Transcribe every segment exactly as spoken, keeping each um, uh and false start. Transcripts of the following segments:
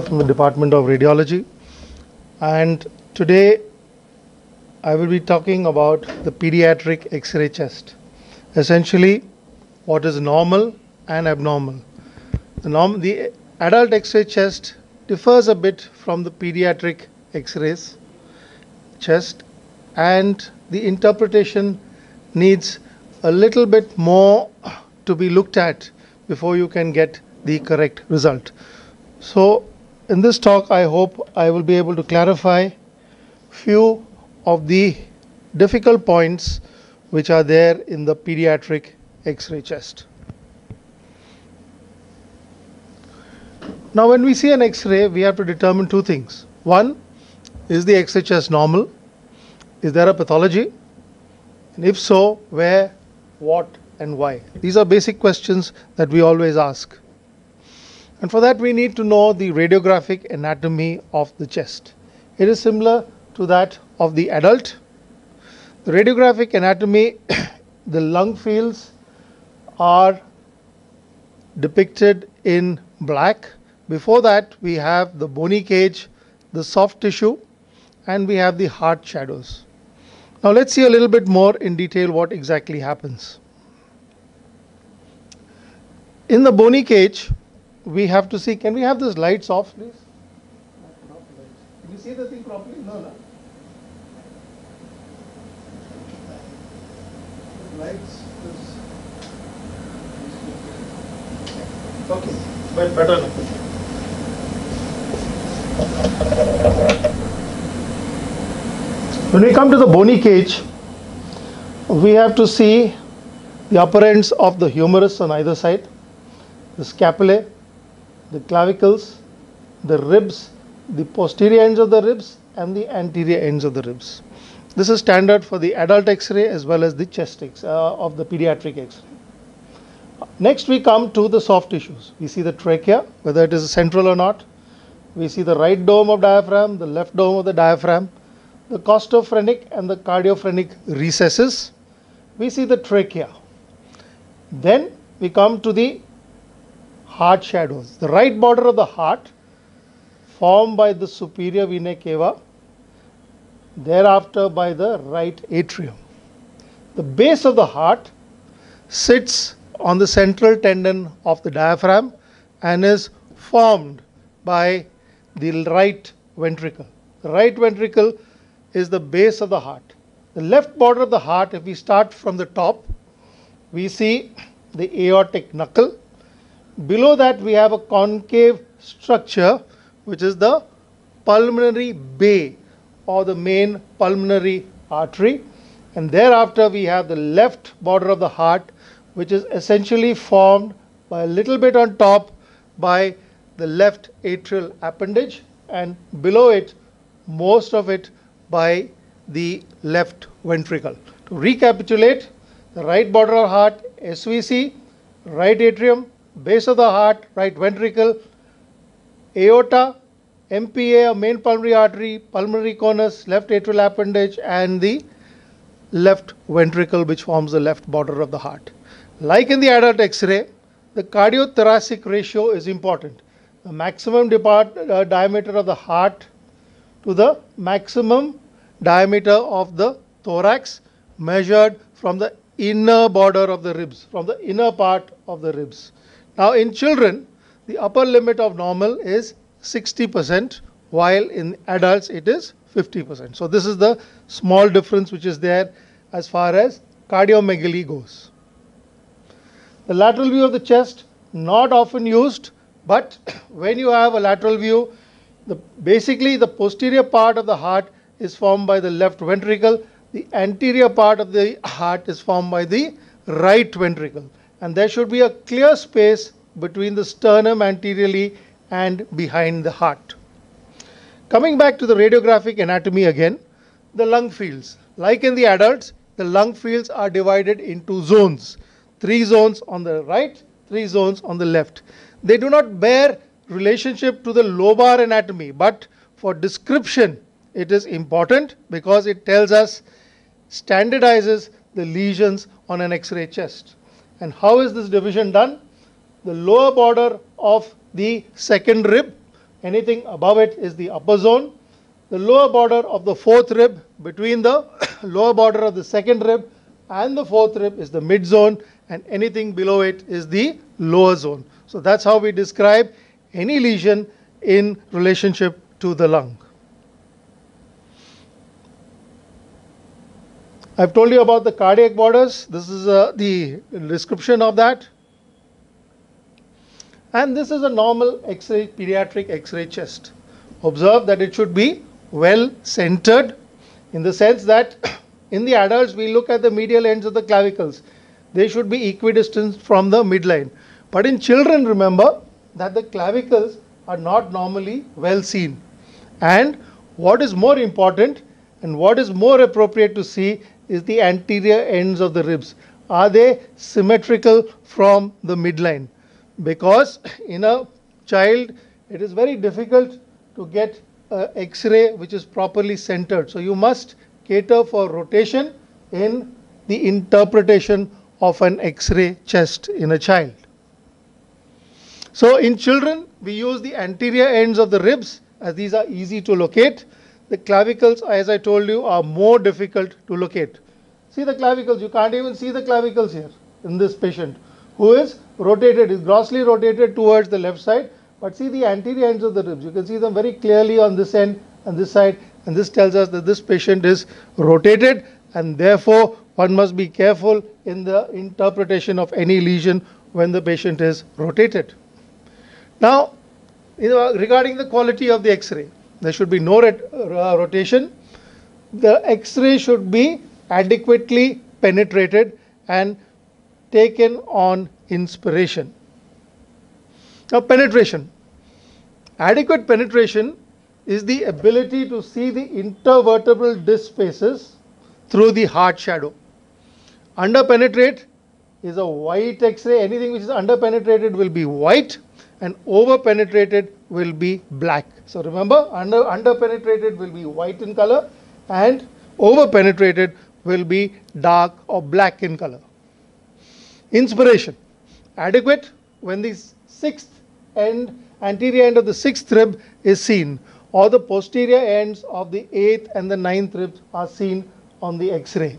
from the Department of Radiology, and today I will be talking about the pediatric X-ray chest. Essentially, what is normal and abnormal. The, norm the adult X-ray chest differs a bit from the pediatric X-rays chest, and the interpretation needs a little bit more to be looked at before you can get the correct result. So in this talk, I hope I will be able to clarify few of the difficult points which are there in the pediatric X-ray chest. Now when we see an X-ray, we have to determine two things. One, is the X-ray chest normal? Is there a pathology? And if so, where, what and why? These are basic questions that we always ask. And for that we need to know the radiographic anatomy of the chest. It is similar to that of the adult. The radiographic anatomy, the lung fields are depicted in black. Before that we have the bony cage, the soft tissue, and we have the heart shadows. Now let's see a little bit more in detail what exactly happens. In the bony cage, we have to see, can we have these lights off, please? Can you see the thing properly? No, no. Lights. Okay, but better now. When we come to the bony cage, we have to see the upper ends of the humerus on either side, the scapulae, the clavicles, the ribs, the posterior ends of the ribs and the anterior ends of the ribs. This is standard for the adult X-ray as well as the chest X uh, of the pediatric X-ray. Next we come to the soft tissues. We see the trachea, whether it is central or not. We see the right dome of diaphragm, the left dome of the diaphragm, the costophrenic and the cardiophrenic recesses. We see the trachea. Then we come to the heart shadows. The right border of the heart formed by the superior vena cava, thereafter by the right atrium. The base of the heart sits on the central tendon of the diaphragm and is formed by the right ventricle. The right ventricle is the base of the heart. The left border of the heart, if we start from the top, we see the aortic knuckle. Below that we have a concave structure which is the pulmonary bay or the main pulmonary artery, and thereafter we have the left border of the heart which is essentially formed by a little bit on top by the left atrial appendage, and below it most of it by the left ventricle. To recapitulate, the right border of the heart, S V C, right atrium, base of the heart, right ventricle, aorta, M P A, main pulmonary artery, pulmonary conus, left atrial appendage, and the left ventricle which forms the left border of the heart. Like in the adult X-ray, the cardiothoracic ratio is important. The maximum depart, uh, diameter of the heart to the maximum diameter of the thorax measured from the inner border of the ribs, from the inner part of the ribs. Now in children, the upper limit of normal is sixty percent, while in adults it is fifty percent. So this is the small difference which is there as far as cardiomegaly goes. The lateral view of the chest, not often used, but when you have a lateral view, the, basically the posterior part of the heart is formed by the left ventricle, the anterior part of the heart is formed by the right ventricle, and there should be a clear space between the sternum anteriorly and behind the heart. Coming back to the radiographic anatomy again, the lung fields. Like in the adults, the lung fields are divided into zones. Three zones on the right, three zones on the left. They do not bear relationship to the lobar anatomy, but for description it is important because it tells us, standardizes the lesions on an X-ray chest. And how is this division done? The lower border of the second rib Anything above it is the upper zone. The lower border of the fourth rib, between the lower border of the second rib and the fourth rib, is the mid zone, and anything below it is the lower zone. So that's how we describe any lesion in relationship to the lung. I've told you about the cardiac borders. This is uh, the description of that. And this is a normal X-ray, pediatric X-ray chest. Observe that it should be well centered, in the sense that in the adults we look at the medial ends of the clavicles. They should be equidistant from the midline. But in children, remember that the clavicles are not normally well seen. And what is more important and what is more appropriate to see is the anterior ends of the ribs. Are they symmetrical from the midline? Because in a child, it is very difficult to get an X-ray which is properly centered. So you must cater for rotation in the interpretation of an X-ray chest in a child. So in children, we use the anterior ends of the ribs, as these are easy to locate. The clavicles, as I told you, are more difficult to locate. See the clavicles, you can't even see the clavicles here in this patient, who is rotated, is grossly rotated towards the left side. But see the anterior ends of the ribs, you can see them very clearly on this end and this side, and this tells us that this patient is rotated, and therefore one must be careful in the interpretation of any lesion when the patient is rotated. Now, you know, regarding the quality of the X-ray, there should be no rot uh, rotation. The X-ray should be adequately penetrated and taken on inspiration. Now, penetration. Adequate penetration is the ability to see the intervertebral disc spaces through the heart shadow. Underpenetrate is a white X-ray. Anything which is underpenetrated will be white, and over-penetrated will be black. So remember, under underpenetrated will be white in color, and over-penetrated will be dark or black in color. Inspiration. Adequate when the sixth end, anterior end of the sixth rib is seen, or the posterior ends of the eighth and the ninth ribs are seen on the X-ray.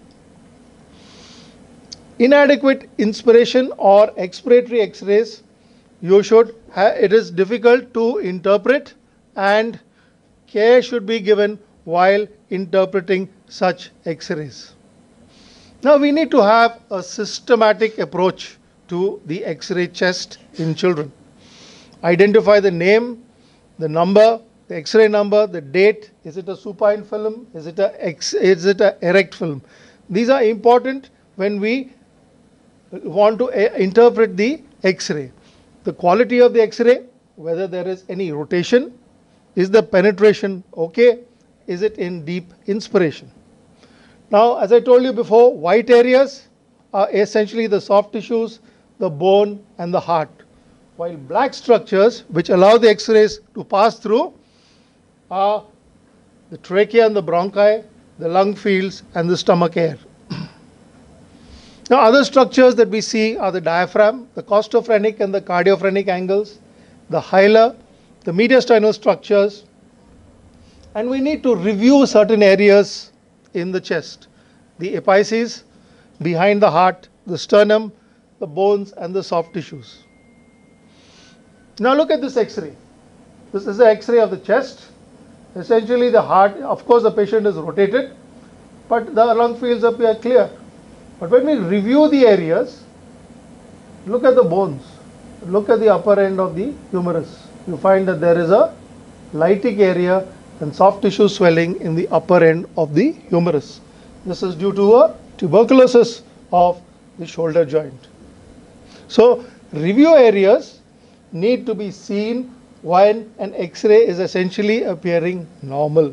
Inadequate inspiration or expiratory X-rays, you should have, it is difficult to interpret, and care should be given while interpreting such X-rays. Now we need to have a systematic approach to the X-ray chest in children. Identify the name, the number, the X-ray number, the date. Is it a supine film? Is it a X, is it a erect film? These are important when we want to uh, interpret the X-ray. The quality of the X-ray, whether there is any rotation, is the penetration okay, is it in deep inspiration. Now, as I told you before, white areas are essentially the soft tissues, the bone and the heart, while black structures which allow the X-rays to pass through are the trachea and the bronchi, the lung fields and the stomach air. Now, other structures that we see are the diaphragm, the costophrenic and the cardiophrenic angles, the hilar, the mediastinal structures, and we need to review certain areas in the chest: the apices, behind the heart, the sternum, the bones and the soft tissues. Now look at this X-ray. This is the X-ray of the chest. Essentially the heart, of course the patient is rotated, but the lung fields appear clear. But when we review the areas, look at the bones, look at the upper end of the humerus. You find that there is a lytic area and soft tissue swelling in the upper end of the humerus. This is due to a tuberculosis of the shoulder joint. So review areas need to be seen when an X-ray is essentially appearing normal.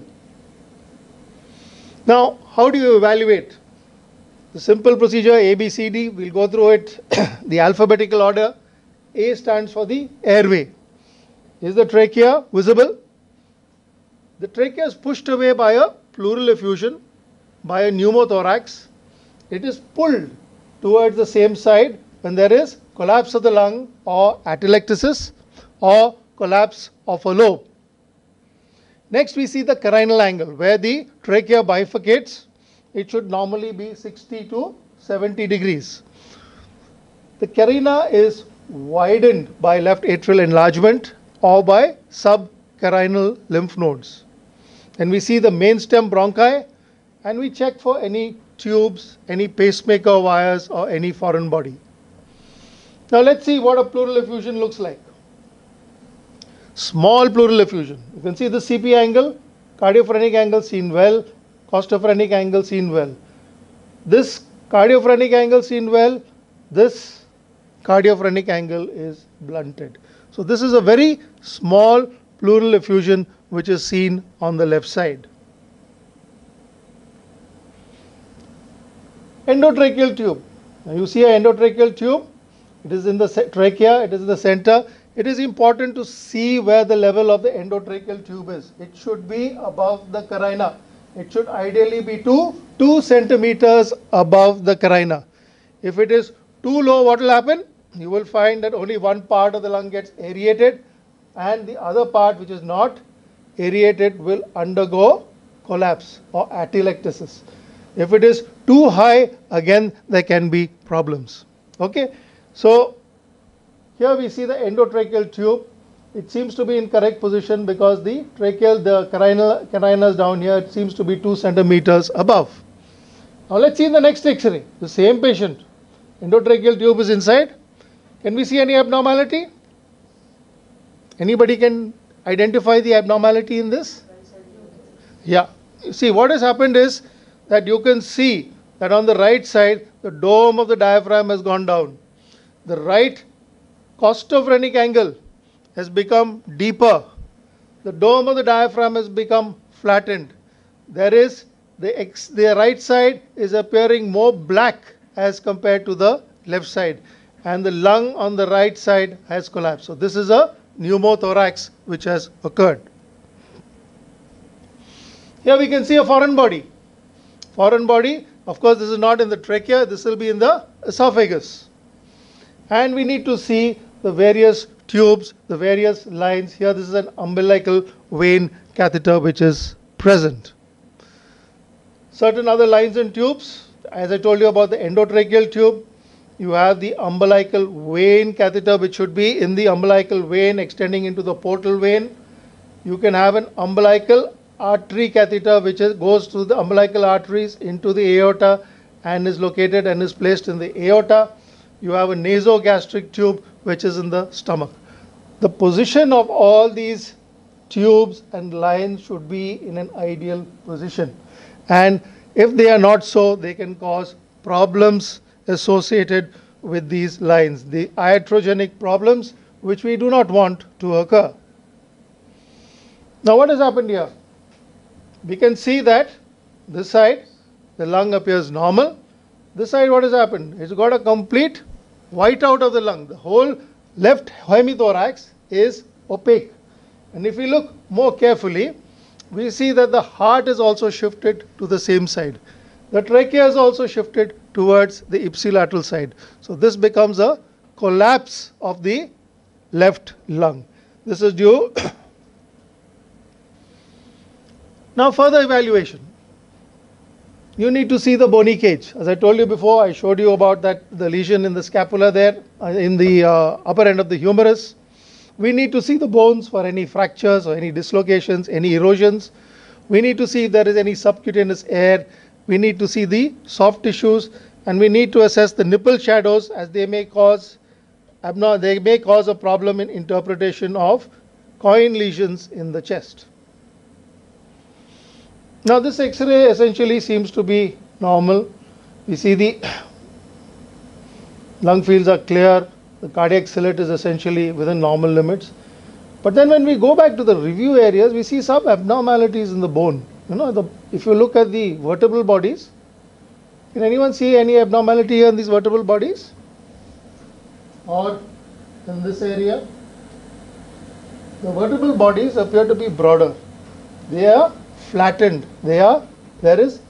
Now, how do you evaluate? The simple procedure A, B, C, D, we'll go through it, the alphabetical order. A stands for the airway. Is the trachea visible? The trachea is pushed away by a pleural effusion, by a pneumothorax. It is pulled towards the same side when there is collapse of the lung or atelectasis or collapse of a lobe. Next, we see the carinal angle, where the trachea bifurcates. It should normally be sixty to seventy degrees. The carina is widened by left atrial enlargement or by subcarinal lymph nodes. And we see the main stem bronchi, and we check for any tubes, any pacemaker wires, or any foreign body. Now let's see what a pleural effusion looks like. Small pleural effusion. You can see the C P angle, cardiophrenic angle seen well, costophrenic angle seen well. This cardiophrenic angle seen well, this cardiophrenic angle is blunted. So this is a very small pleural effusion which is seen on the left side. Endotracheal tube. Now you see an endotracheal tube. It is in the trachea, it is in the center. It is important to see where the level of the endotracheal tube is. It should be above the carina. It should ideally be two, two centimeters above the carina. If it is too low, what will happen? You will find that only one part of the lung gets aerated, and the other part, which is not aerated, will undergo collapse or atelectasis. If it is too high, again there can be problems. Okay, so here we see the endotracheal tube. It seems to be in correct position because the tracheal, the carinal, carina is down here. It seems to be two centimeters above. Now let's see in the next X-ray. The same patient. Endotracheal tube is inside. Can we see any abnormality? Anybody can identify the abnormality in this? Yeah. You see, what has happened is that you can see that on the right side, the dome of the diaphragm has gone down. The right costophrenic angle has become deeper. The dome of the diaphragm has become flattened. There is the, ex, the right side is appearing more black as compared to the left side, and the lung on the right side has collapsed. So this is a pneumothorax which has occurred. Here we can see a foreign body. Foreign body, of course, this is not in the trachea, this will be in the esophagus. And we need to see the various tubes, the various lines. Here this is an umbilical vein catheter which is present. Certain other lines and tubes, as I told you about the endotracheal tube, you have the umbilical vein catheter which should be in the umbilical vein extending into the portal vein. You can have an umbilical artery catheter which is, goes through the umbilical arteries into the aorta and is located and is placed in the aorta. You have a nasogastric tube which is in the stomach. The position of all these tubes and lines should be in an ideal position. And if they are not so, they can cause problems associated with these lines, the iatrogenic problems which we do not want to occur. Now what has happened here? We can see that this side the lung appears normal. This side what has happened? It's got a complete whiteout of the lung. The whole left hemithorax is opaque. And if we look more carefully, we see that the heart is also shifted to the same side. The trachea is also shifted towards the ipsilateral side. So this becomes a collapse of the left lung. This is due. Now further evaluation. You need to see the bony cage. As I told you before, I showed you about that the lesion in the scapula there, uh, in the uh, upper end of the humerus. We need to see the bones for any fractures or any dislocations, any erosions. We need to see if there is any subcutaneous air. We need to see the soft tissues, and we need to assess the nipple shadows, as they may cause abnormal, they may cause a problem in interpretation of coin lesions in the chest. Now this X-ray essentially seems to be normal. We see the lung fields are clear. The cardiac silhouette is essentially within normal limits. But then when we go back to the review areas, we see some abnormalities in the bone. You know, the, if you look at the vertebral bodies, can anyone see any abnormality here in these vertebral bodies? Or in this area? The vertebral bodies appear to be broader. They are flattened. They are, there is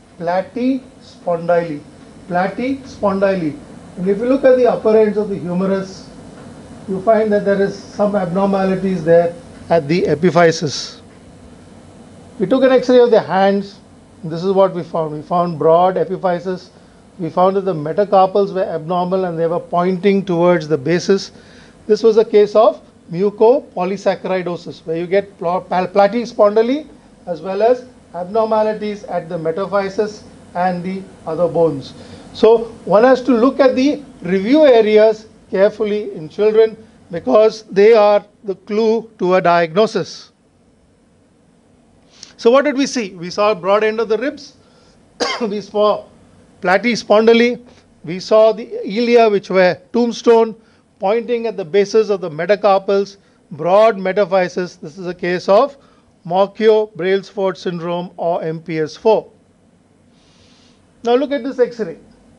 platyspondyly. Platyspondyly. And if you look at the upper ends of the humerus, you find that there is some abnormalities there at the epiphysis. We took an X-ray of the hands. This is what we found. We found broad epiphysis. We found that the metacarpals were abnormal and they were pointing towards the basis. This was a case of mucopolysaccharidosis, where you get platyspondyle as well as abnormalities at the metaphysis and the other bones. So one has to look at the review areas carefully in children because they are the clue to a diagnosis. So what did we see? We saw broad end of the ribs. We saw platyspondyle. We saw the ilia, which were tombstone, pointing at the bases of the metacarpals, broad metaphysis. This is a case of Morquio-Brailsford syndrome or M P S four. Now look at this X-ray.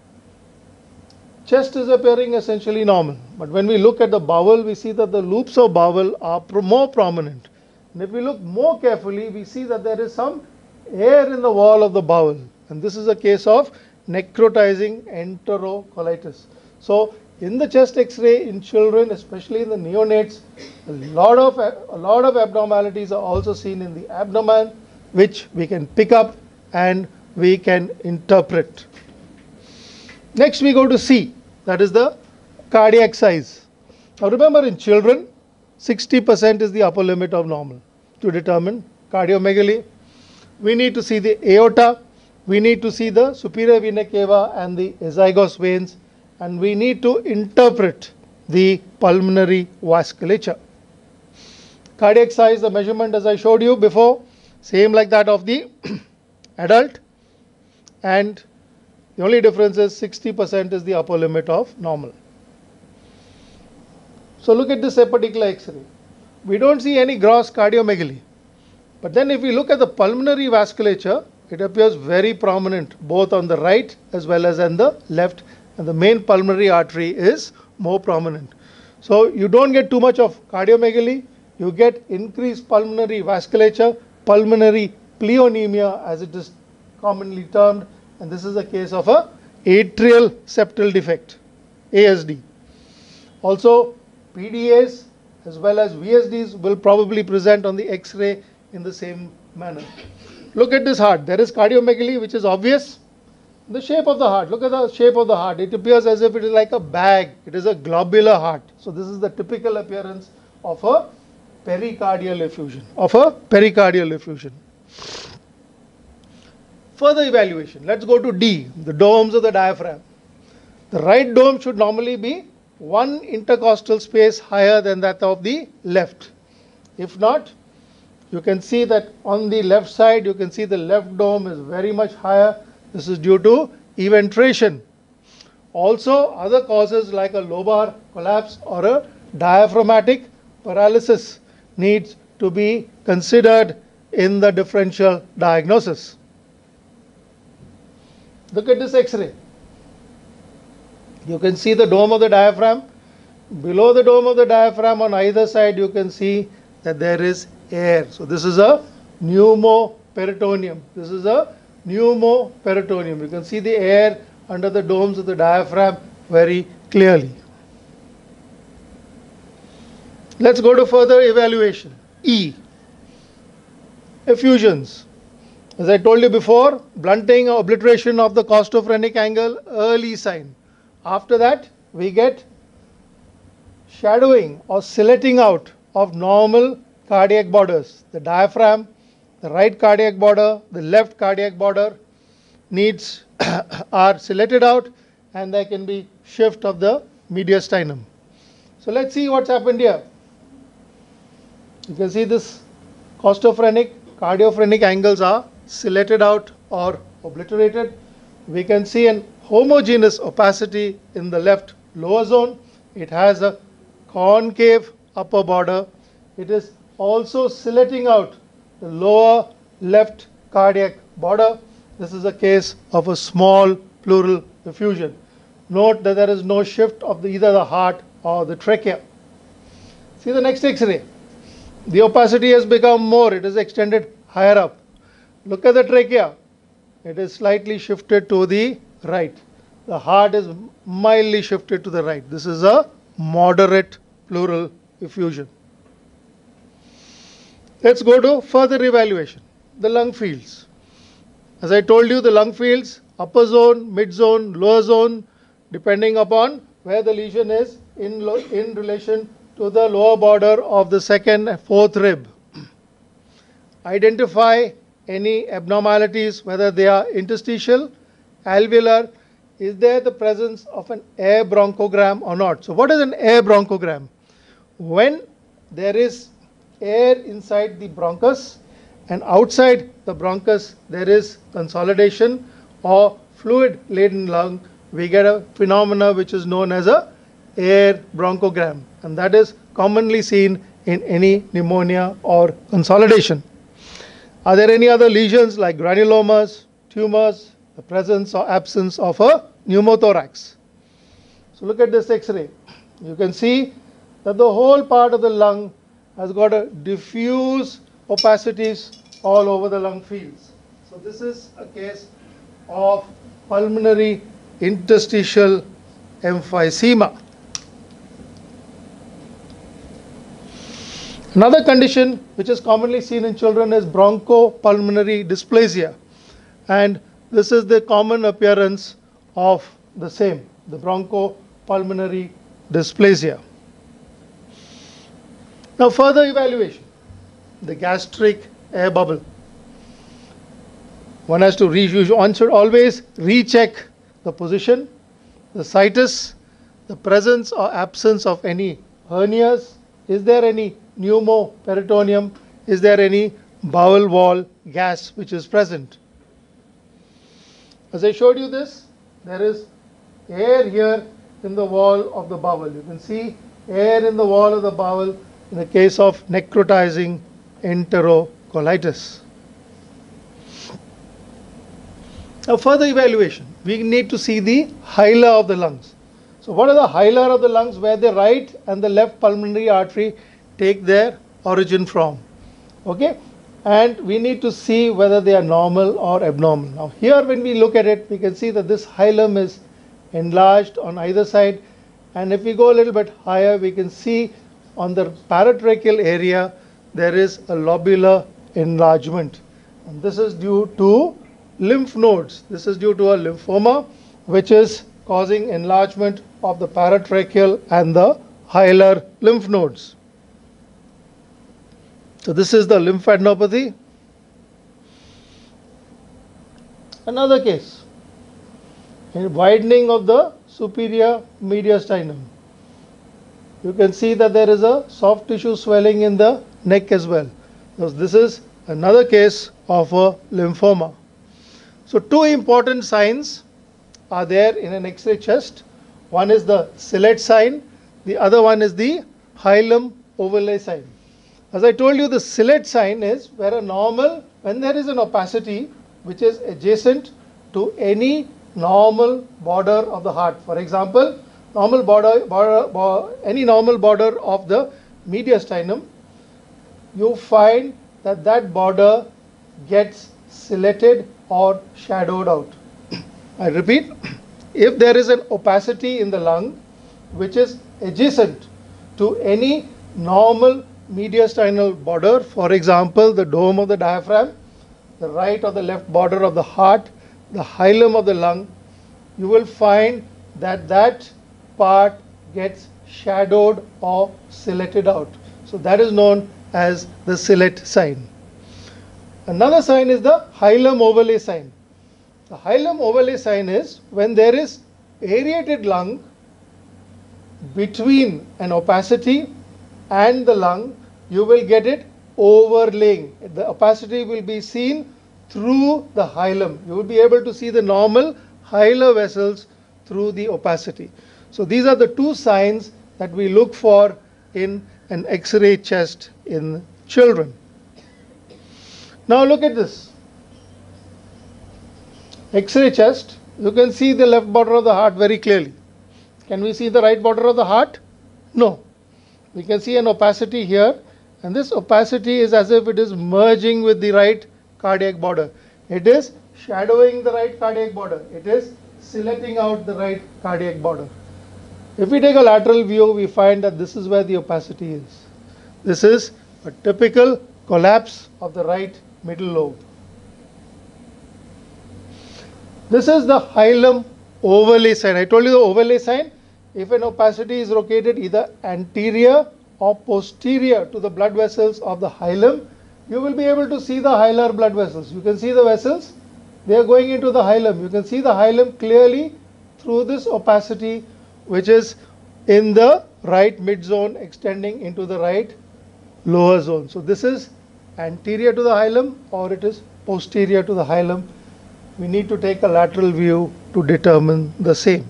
Chest is appearing essentially normal, but when we look at the bowel, we see that the loops of bowel are pro more prominent. And if we look more carefully, we see that there is some air in the wall of the bowel, and this is a case of necrotizing enterocolitis. So in the chest X-ray in children, especially in the neonates, a lot of a lot of abnormalities are also seen in the abdomen, which we can pick up and we can interpret. Next we go to C, that is the cardiac size. Now remember, in children, sixty percent is the upper limit of normal. To determine cardiomegaly, we need to see the aorta, we need to see the superior vena cava and the azygos veins, and we need to interpret the pulmonary vasculature. Cardiac size, the measurement as I showed you before, same like that of the adult, and the only difference is sixty percent is the upper limit of normal. So look at this particular X-ray. We don't see any gross cardiomegaly. But then if we look at the pulmonary vasculature, it appears very prominent both on the right as well as on the left, and the main pulmonary artery is more prominent. So you don't get too much of cardiomegaly, you get increased pulmonary vasculature, pulmonary pleonemia as it is commonly termed, and this is a case of a atrial septal defect, A S D. Also P D As as well as V S Ds will probably present on the X-ray in the same manner. Look at this heart. There is cardiomegaly, which is obvious. The shape of the heart. Look at the shape of the heart. It appears as if it is like a bag. It is a globular heart. So this is the typical appearance of a pericardial effusion. Of a pericardial effusion. Further evaluation. Let's go to D, the domes of the diaphragm. The right dome should normally be one intercostal space higher than that of the left. If not, you can see that on the left side, you can see the left dome is very much higher. This is due to eventration. Also, other causes like a lobar collapse or a diaphragmatic paralysis needs to be considered in the differential diagnosis. Look at this X-ray. You can see the dome of the diaphragm. Below the dome of the diaphragm on either side, you can see that there is air. So this is a pneumoperitoneum. This is a pneumoperitoneum. You can see the air under the domes of the diaphragm very clearly. Let's go to further evaluation. E, effusions. As I told you before, blunting or obliteration of the costophrenic angle, early sign. After that, we get shadowing or silhouetting out of normal cardiac borders. The diaphragm, the right cardiac border, the left cardiac border needs are silhouetted out, and there can be shift of the mediastinum. So let's see what's happened here. You can see this costophrenic, cardiophrenic angles are silhouetted out or obliterated. We can see an homogeneous opacity in the left lower zone. It has a concave upper border. It is also silhouetting out the lower left cardiac border. This is a case of a small pleural effusion. Note that there is no shift of the, either the heart or the trachea. See the next X-ray. The opacity has become more. It is extended higher up. Look at the trachea. It is slightly shifted to the right. The heart is mildly shifted to the right. This is a moderate pleural effusion. Let's go to further evaluation, the lung fields. As I told you, the lung fields, upper zone, mid zone, lower zone, depending upon where the lesion is in, in relation to the lower border of the second and fourth rib. Identify any abnormalities, whether they are interstitial, alveolar. Is there the presence of an air bronchogram or not? So what is an air bronchogram? When there is air inside the bronchus and outside the bronchus there is consolidation or fluid laden lung, we get a phenomena which is known as a air bronchogram, and that is commonly seen in any pneumonia or consolidation. Are there any other lesions like granulomas, tumors, the presence or absence of a pneumothorax? So look at this X-ray. You can see that the whole part of the lung has got a diffuse opacities all over the lung fields. So this is a case of pulmonary interstitial emphysema. Another condition which is commonly seen in children is bronchopulmonary dysplasia, and this is the common appearance of the same, the bronchopulmonary dysplasia. Now further evaluation, the gastric air bubble. One has to re one should always recheck the position, the situs, the presence or absence of any hernias. Is there any pneumoperitoneum? Is there any bowel wall gas which is present? As I showed you this, there is air here in the wall of the bowel. You can see air in the wall of the bowel in the case of necrotizing enterocolitis. Now further evaluation, we need to see the hilar of the lungs. So what are the hilar of the lungs, where the right and the left pulmonary artery take their origin from? Okay, and we need to see whether they are normal or abnormal. Now here when we look at it, we can see that this hilum is enlarged on either side, and if we go a little bit higher, we can see on the paratracheal area there is a lobular enlargement, and this is due to lymph nodes. This is due to a lymphoma which is causing enlargement of the paratracheal and the hilar lymph nodes. So this is the lymphadenopathy. Another case, a widening of the superior mediastinum. You can see that there is a soft tissue swelling in the neck as well. So this is another case of a lymphoma. So two important signs are there in an X-ray chest. One is the Sillet sign, the other one is the hilum overlay sign. As I told you, the Sillet sign is where a normal, when there is an opacity which is adjacent to any normal border of the heart. For example, normal border, border, border any normal border of the mediastinum, you find that that border gets silletted or shadowed out. I repeat, if there is an opacity in the lung which is adjacent to any normal mediastinal border, for example, the dome of the diaphragm, the right or the left border of the heart, the hilum of the lung, you will find that that part gets shadowed or silletted out. So that is known as the Sillet sign. Another sign is the hilum overlay sign. The hilum overlay sign is when there is aerated lung between an opacity and the lung, you will get it overlaying. The opacity will be seen through the hilum. You will be able to see the normal hilar vessels through the opacity. So these are the two signs that we look for in an X-ray chest in children. Now look at this. X-ray chest, you can see the left border of the heart very clearly. Can we see the right border of the heart? No. We can see an opacity here, and this opacity is as if it is merging with the right cardiac border. It is shadowing the right cardiac border. It is silletting out the right cardiac border. If we take a lateral view, we find that this is where the opacity is. This is a typical collapse of the right middle lobe. This is the hilum overlay sign. I told you the overlay sign. If an opacity is located either anterior or posterior to the blood vessels of the hilum, you will be able to see the hilar blood vessels. You can see the vessels. They are going into the hilum. You can see the hilum clearly through this opacity, which is in the right mid zone extending into the right lower zone. So this is anterior to the hilum or it is posterior to the hilum. We need to take a lateral view to determine the same.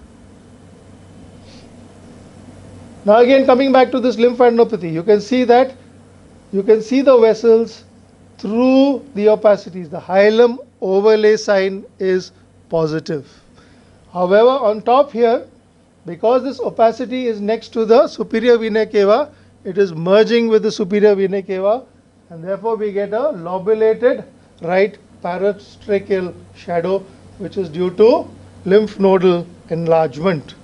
Now again, coming back to this lymphadenopathy, you can see that you can see the vessels through the opacities. The hilum overlay sign is positive. However, on top here, because this opacity is next to the superior vena cava, it is merging with the superior vena cava, and therefore we get a lobulated right paratracheal shadow, which is due to lymph nodal enlargement.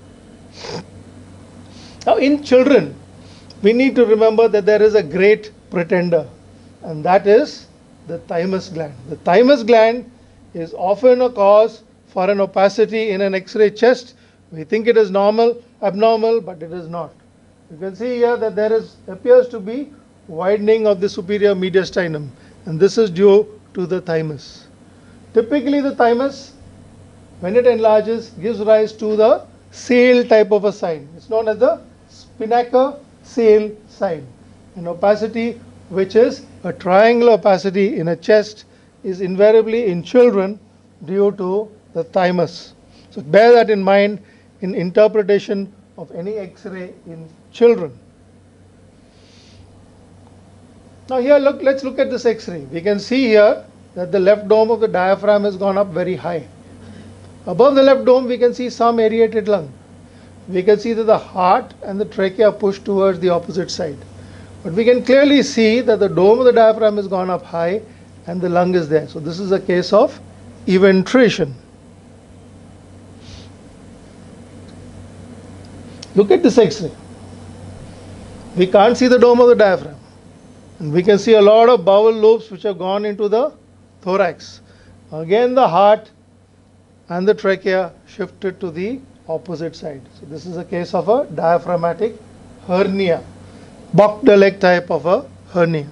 Now in children, we need to remember that there is a great pretender, and that is the thymus gland. The thymus gland is often a cause for an opacity in an X-ray chest. We think it is normal, abnormal, but it is not. You can see here that there is appears to be widening of the superior mediastinum, and this is due to the thymus. Typically the thymus, when it enlarges, gives rise to the sail type of a sign. It's known as the spinnaker sail sign. An opacity which is a triangular opacity in a chest is invariably in children due to the thymus. So bear that in mind in interpretation of any X-ray in children. Now here look, let's look at this X-ray. We can see here that the left dome of the diaphragm has gone up very high. Above the left dome we can see some aerated lung. We can see that the heart and the trachea are pushed towards the opposite side. But we can clearly see that the dome of the diaphragm has gone up high and the lung is there. So this is a case of eventration. Look at this X-ray. We can't see the dome of the diaphragm. And we can see a lot of bowel lobes which have gone into the thorax. Again the heart and the trachea shifted to the opposite side. So this is a case of a diaphragmatic hernia, Bok-Delik type of a hernia.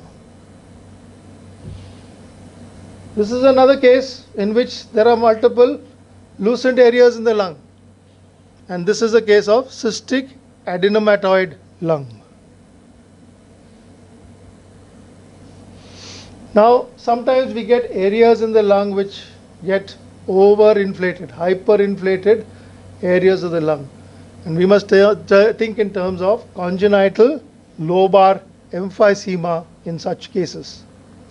This is another case in which there are multiple lucent areas in the lung, and this is a case of cystic adenomatoid lung. Now sometimes we get areas in the lung which get overinflated, hyperinflated areas of the lung, and we must think in terms of congenital lobar emphysema in such cases.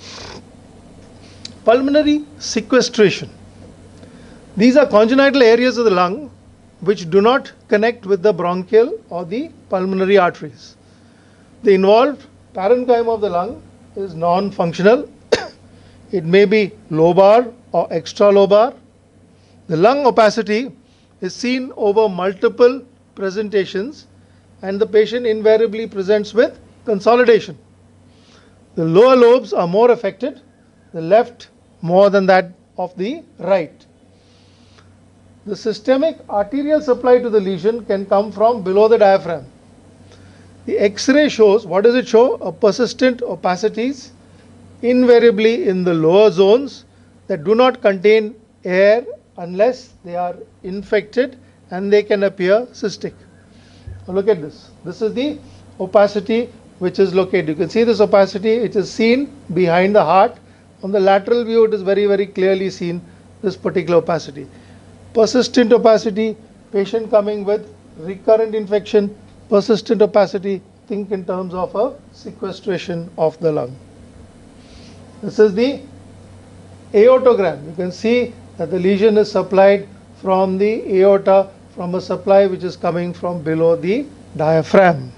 Pulmonary sequestration. These are congenital areas of the lung which do not connect with the bronchial or the pulmonary arteries. The involved parenchyma of the lung is non-functional. It may be lobar or extralobar. The lung opacity is seen over multiple presentations, and the patient invariably presents with consolidation. The lower lobes are more affected, the left more than that of the right. The systemic arterial supply to the lesion can come from below the diaphragm. The X-ray shows, what does it show? A persistent opacities invariably in the lower zones that do not contain air unless they are infected, and they can appear cystic. Now look at this. This is the opacity which is located. You can see this opacity, it is seen behind the heart. On the lateral view, it is very, very clearly seen, this particular opacity. Persistent opacity, patient coming with recurrent infection, persistent opacity, think in terms of a sequestration of the lung. This is the aortogram. You can see that the lesion is supplied from the aorta, from a supply which is coming from below the diaphragm.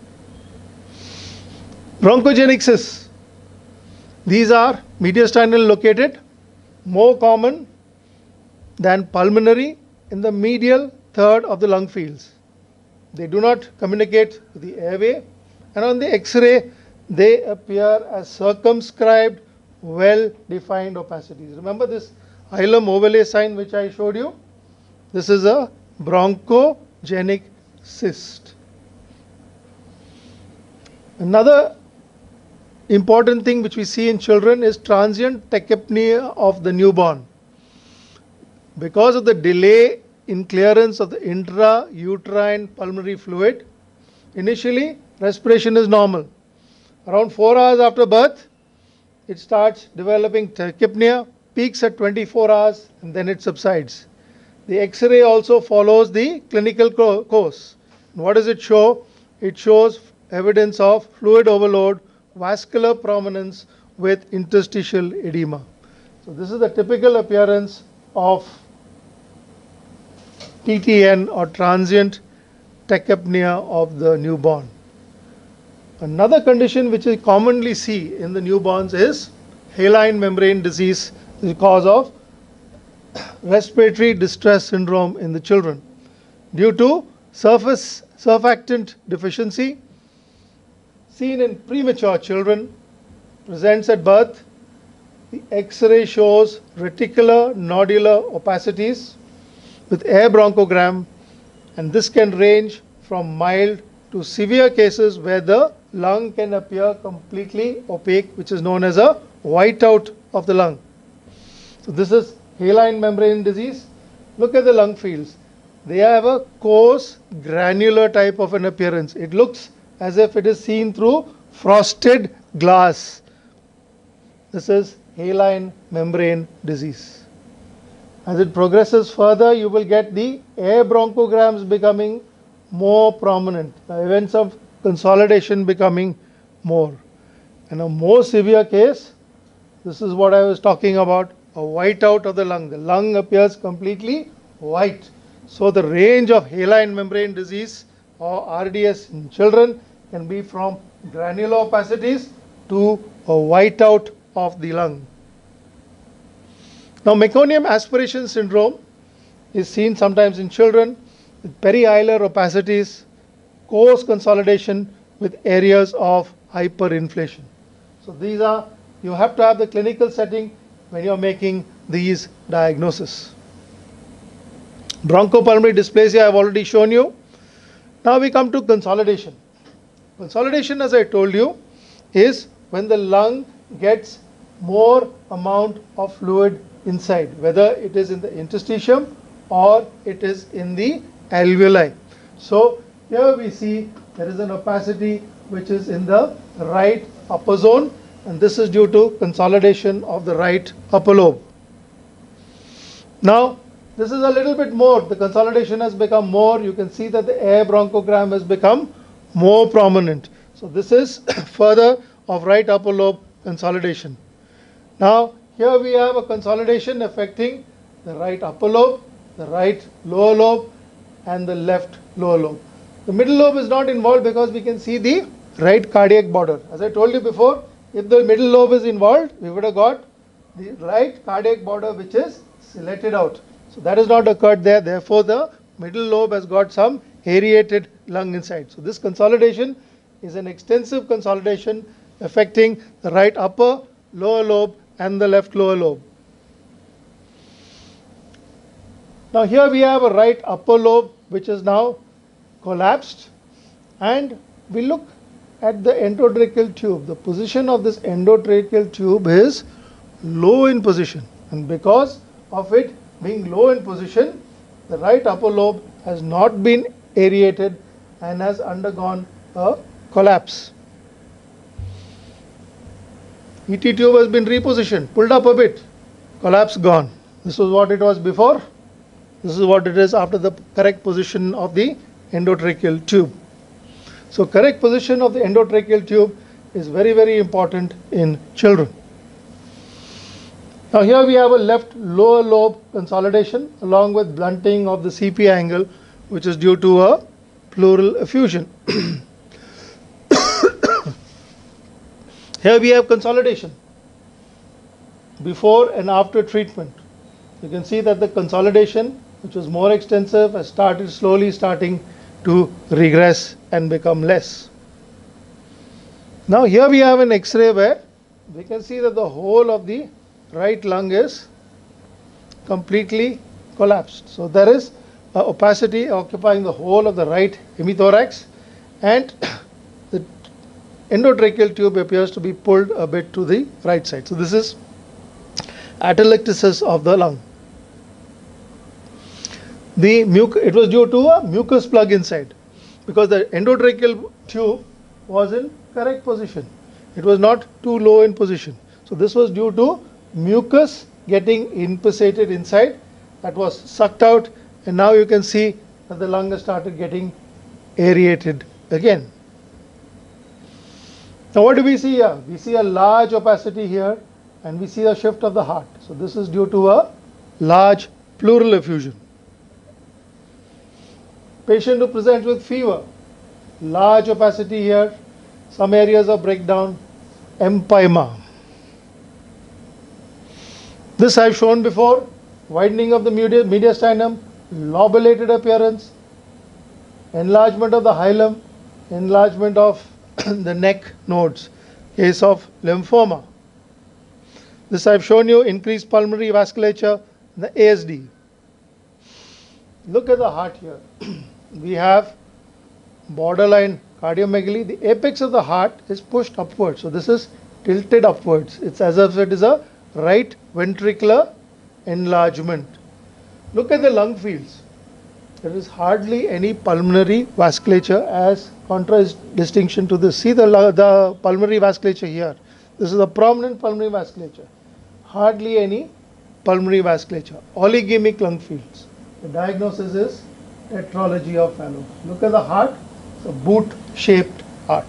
Bronchogenic cysts. These are mediastinal located, more common than pulmonary in the medial third of the lung fields. They do not communicate with the airway, and on the X-ray they appear as circumscribed, well-defined opacities. Remember this hilum ovale sign which I showed you? This is a bronchogenic cyst. Another important thing which we see in children is transient tachypnea of the newborn. Because of the delay in clearance of the intrauterine pulmonary fluid, initially respiration is normal. Around four hours after birth, it starts developing tachypnea, peaks at twenty-four hours, and then it subsides. The X-ray also follows the clinical co course. What does it show? It shows evidence of fluid overload, vascular prominence with interstitial edema. So this is the typical appearance of T T N, or transient tachypnea of the newborn. Another condition which we commonly see in the newborns is haline membrane disease, because of respiratory distress syndrome in the children. Due to surface surfactant deficiency seen in premature children, presents at birth, the X-ray shows reticular nodular opacities with air bronchogram, and this can range from mild to severe cases where the lung can appear completely opaque, which is known as a whiteout of the lung. So this is haline membrane disease. Look at the lung fields. They have a coarse granular type of an appearance. It looks as if it is seen through frosted glass. This is haline membrane disease. As it progresses further, you will get the air bronchograms becoming more prominent, the events of consolidation becoming more. In a more severe case, this is what I was talking about, a whiteout of the lung. The lung appears completely white. So the range of haline membrane disease, or R D S, in children can be from granular opacities to a whiteout of the lung. Now, meconium aspiration syndrome is seen sometimes in children with perihilar opacities, coarse consolidation with areas of hyperinflation. So these are, you have to have the clinical setting when you are making these diagnoses. Bronchopulmonary dysplasia I have already shown you. Now we come to consolidation. Consolidation, as I told you, is when the lung gets more amount of fluid inside, whether it is in the interstitium or it is in the alveoli. So here we see there is an opacity which is in the right upper zone, and this is due to consolidation of the right upper lobe. Now this is a little bit more, the consolidation has become more. You can see that the air bronchogram has become more prominent. So this is further of right upper lobe consolidation. Now here we have a consolidation affecting the right upper lobe, the right lower lobe, and the left lower lobe. The middle lobe is not involved because we can see the right cardiac border. As I told you before, if the middle lobe is involved, we would have got the right cardiac border which is selected out. So that has not occurred there. Therefore, the middle lobe has got some aerated lung inside. So this consolidation is an extensive consolidation affecting the right upper, lower lobe, and the left lower lobe. Now here we have a right upper lobe which is now collapsed, and we look at the endotracheal tube. The position of this endotracheal tube is low in position, and because of it being low in position, the right upper lobe has not been aerated and has undergone a collapse. E T tube has been repositioned, pulled up a bit, collapse gone. This was what it was before. This is what it is after the correct position of the endotracheal tube. So correct position of the endotracheal tube is very, very important in children. Now here we have a left lower lobe consolidation along with blunting of the C P angle, which is due to a pleural effusion. Here we have consolidation before and after treatment. You can see that the consolidation, which was more extensive, has started slowly starting to regress and become less. Now here we have an X-ray where we can see that the whole of the right lung is completely collapsed. So there is a opacity occupying the whole of the right hemithorax, and the endotracheal tube appears to be pulled a bit to the right side. So this is atelectasis of the lung. The muc it was due to a mucus plug inside, because the endotracheal tube was in correct position. It was not too low in position. So this was due to mucus getting impactated inside, that was sucked out, and now you can see that the lung has started getting aerated again. Now what do we see here? We see a large opacity here, and we see a shift of the heart. So this is due to a large pleural effusion. Patient who presents with fever, large opacity here, some areas of breakdown, empyema. This I have shown before, widening of the mediastinum, lobulated appearance, enlargement of the hilum, enlargement of the neck nodes, case of lymphoma. This I have shown you, increased pulmonary vasculature, the A S D. Look at the heart here. We have borderline cardiomegaly. The apex of the heart is pushed upwards. So this is tilted upwards. It's as if it is a right ventricular enlargement. Look at the lung fields. There is hardly any pulmonary vasculature as contrast distinction to this. See the, the pulmonary vasculature here. This is a prominent pulmonary vasculature. Hardly any pulmonary vasculature. Oligemic lung fields. The diagnosis is tetralogy of Fallot. Look at the heart. It's a boot-shaped heart.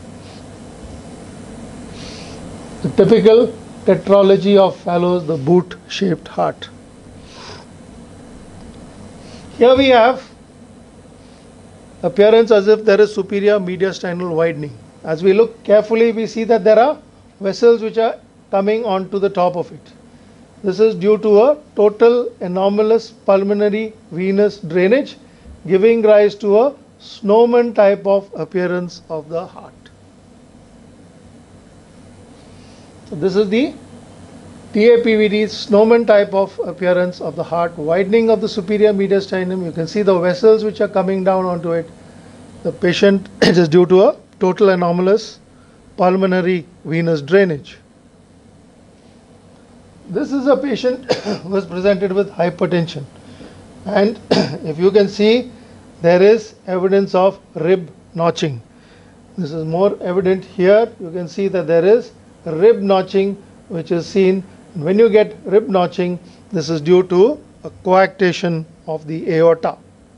The typical tetralogy of Fallot, the boot-shaped heart. Here we have appearance as if there is superior mediastinal widening. As we look carefully, we see that there are vessels which are coming onto the top of it. This is due to a total anomalous pulmonary venous drainage, giving rise to a snowman type of appearance of the heart. So this is the T A P V D snowman type of appearance of the heart, widening of the superior mediastinum. You can see the vessels which are coming down onto it. The patient, it is due to a total anomalous pulmonary venous drainage. This is a patient who was presented with hypertension, and if you can see, there is evidence of rib notching. This is more evident here. You can see that there is rib notching which is seen. When you get rib notching, this is due to a coarctation of the aorta.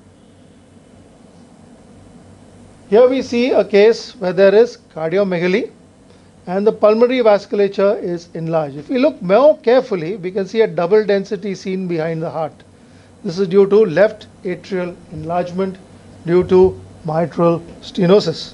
Here we see a case where there is cardiomegaly and the pulmonary vasculature is enlarged. If we look more carefully, we can see a double density seen behind the heart. This is due to left atrial enlargement due to mitral stenosis.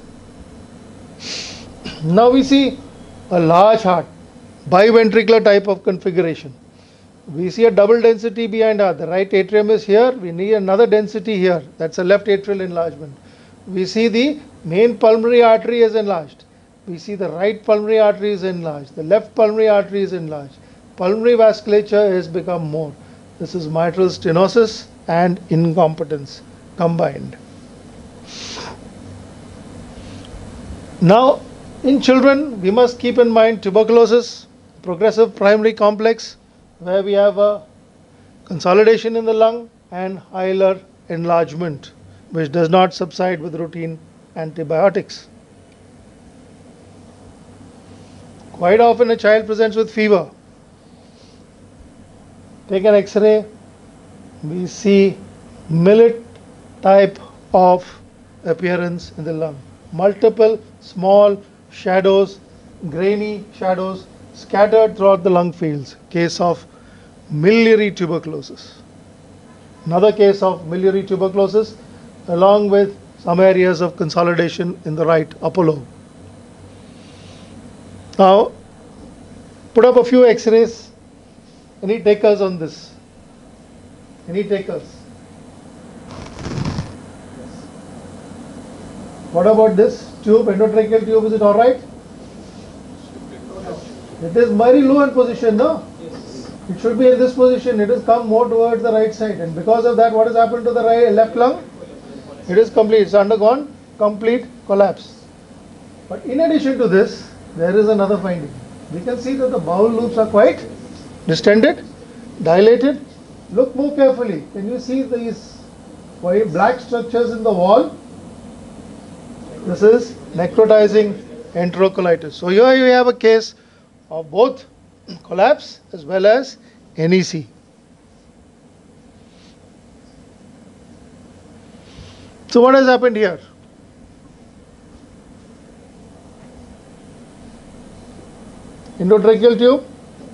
Now we see a large heart, biventricular type of configuration. We see a double density behind heart. The right atrium is here. We need another density here. That's a left atrial enlargement. We see the main pulmonary artery is enlarged. We see the right pulmonary artery is enlarged. The left pulmonary artery is enlarged. Pulmonary vasculature has become more. This is mitral stenosis and incompetence combined. Now, in children, we must keep in mind tuberculosis, progressive primary complex, where we have a consolidation in the lung and hilar enlargement, which does not subside with routine antibiotics. Quite often a child presents with fever. Take an X-ray, we see millet type of appearance in the lung. Multiple small shadows, grainy shadows scattered throughout the lung fields. Case of miliary tuberculosis. Another case of miliary tuberculosis along with some areas of consolidation in the right upper lobe. Now, put up a few X-rays. Any takers on this? Any takers? What about this tube, endotracheal tube, is it alright? It is very low in position, no? Yes. It should be in this position. It has come more towards the right side, and because of that, what has happened to the right, left lung? It is complete. It's undergone complete collapse. But in addition to this, there is another finding. We can see that the bowel loops are quite distended, dilated. Look more carefully. Can you see these white black structures in the wall? This is necrotizing enterocolitis. So here you have a case of both collapse as well as N E C. So what has happened here? Endotracheal tube,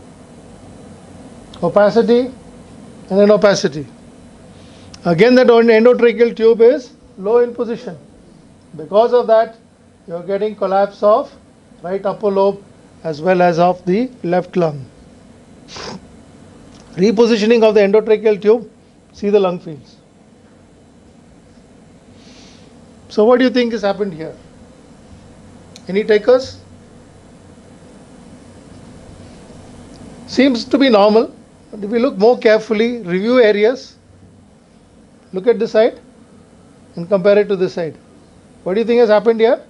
opacity, and then opacity. Again, that endotracheal tube is low in position. Because of that, you are getting collapse of right upper lobe as well as of the left lung. Repositioning of the endotracheal tube, see the lung fields. So what do you think has happened here? Any takers? Seems to be normal, but if we look more carefully, review areas, look at this side and compare it to this side. What do you think has happened here?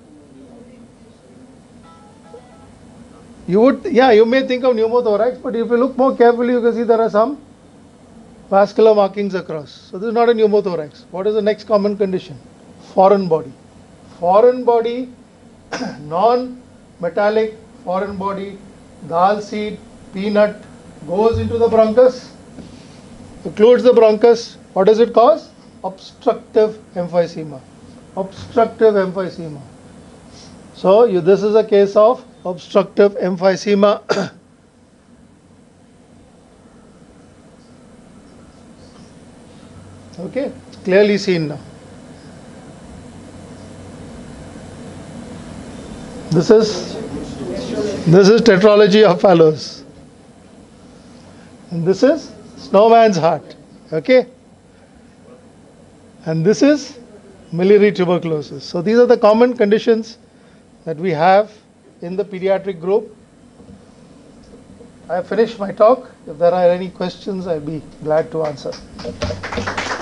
You would, yeah, you may think of pneumothorax, but if you look more carefully, you can see there are some vascular markings across. So this is not a pneumothorax. What is the next common condition? Foreign body. Foreign body, non-metallic foreign body, dal seed, peanut, goes into the bronchus, occludes the bronchus. What does it cause? Obstructive emphysema. Obstructive emphysema. So you, this is a case of obstructive emphysema. Okay, it's clearly seen now. This is this is tetralogy of Fallot. And this is snowman's heart. Okay? And this is miliary tuberculosis. So these are the common conditions that we have in the pediatric group. I have finished my talk. If there are any questions, I'll be glad to answer.